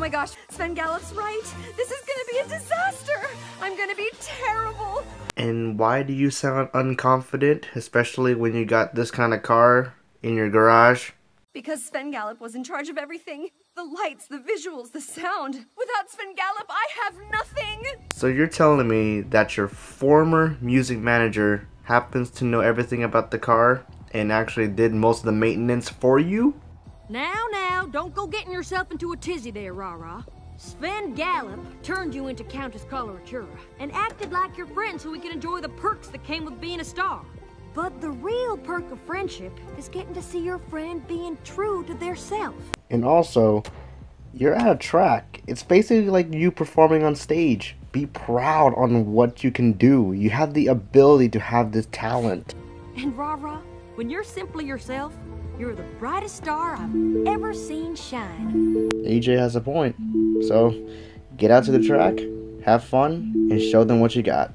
my gosh, Sven Gallup's right. This is gonna be a disaster. I'm gonna be terrible. And why do you sound unconfident, especially when you got this kind of car in your garage? Because Sven Gallup was in charge of everything. The lights, the visuals, the sound. Without Sven Gallup, I have nothing. So you're telling me that your former music manager happens to know everything about the car and actually did most of the maintenance for you? Now, don't go getting yourself into a tizzy there, Rara. Sven Gallup turned you into Countess Coloratura and acted like your friend so we could enjoy the perks that came with being a star. But the real perk of friendship is getting to see your friend being true to their self. And also, you're at a track. It's basically like you performing on stage. Be proud on what you can do. You have the ability to have this talent. And Rara, when you're simply yourself, you're the brightest star I've ever seen shine. AJ has a point. So, get out to the track, have fun, and show them what you got.